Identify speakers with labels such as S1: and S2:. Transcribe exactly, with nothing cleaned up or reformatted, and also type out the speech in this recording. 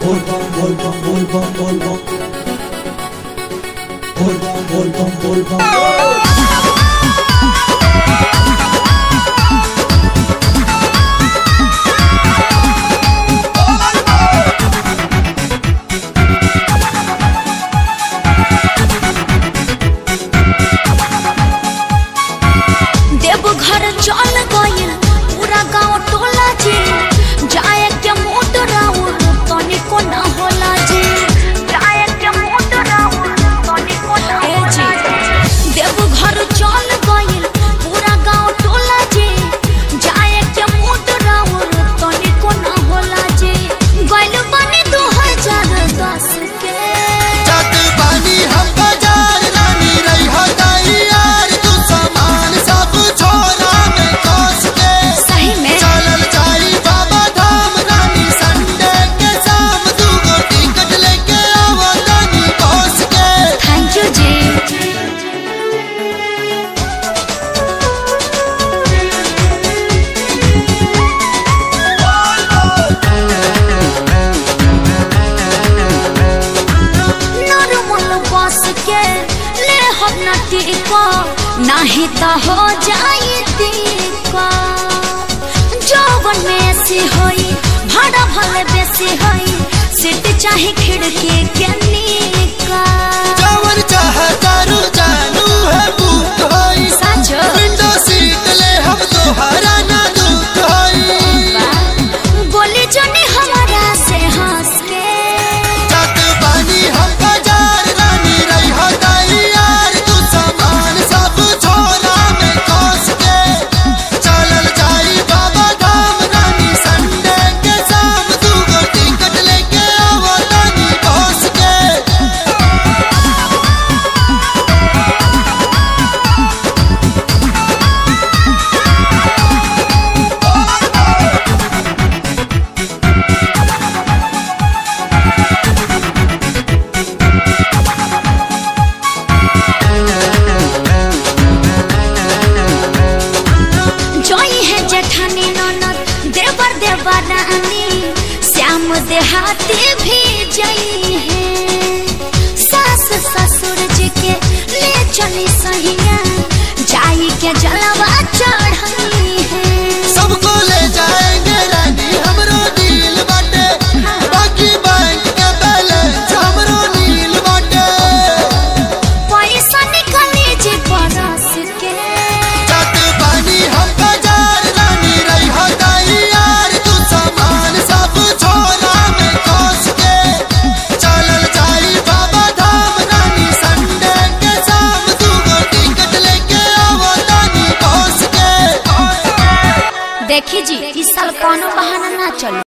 S1: देवघर चल गइल पूरा गांव टोला जी, जाए के मोट राउर तनिको ना होला जी, जाए के मोट राउर तनिको ना होला जी। देवघर चल गइल पूरा गांव टोला जी, जाए के मोट राउर तनिको ना होला जी। गइल बानी दो हज़ार दस के
S2: जात बानी हम बाजार रानी रही हो दाई यार, तू सामान सब छोरा में कोस के
S1: सही में
S2: चलल जाई बाबा धाम रानी, संडे के शाम तू को टिकट लेके आवो दानी कोस के।
S1: थैंक यू जी। बस के ले हम टिको नहीं तो हो जाए टिको, जौवन में ऐसी होई भाड़ा भले बेसी होई, सीट चाहे खिड़की के नीका।
S2: जवन चाहता रू जानू है बुक होई,
S1: साचो
S2: विंडो सीट ले हम तोहरा ना दुख होई।
S1: बोली जोनी हमारा से हंस के
S2: जात बानी हम बाजार रानी रही हो दाई यार, तू सामान सब छोरा में कोस के चलल जाई बाबा धाम रानी, संडे के शाम तू को टिकट लेके आवो दानी कोस के।
S1: जोई है जेठानी ननद देवर देवरानी, श्याम देहाती भी जई है। सास ससुर जी के ले चली सहिया, जाई के जलवा चढ़ाई है।
S2: सबको ले जाएंगे रानी हमरो दिल बाटे, बाकी बैंक के बैलेंस हमरो नील बाटे।
S1: पैसा निकली जी बरस के
S2: जात बानी हम बाजार रानी रही हो दाई यार, तू सामान सब छोरा में कोस के चलल जाई बाबा धाम रानी, संडे के शाम तू को टिकट लेके आवो दानी कोस के।
S1: देखी जी इस साल कोनो बहाना ना चली।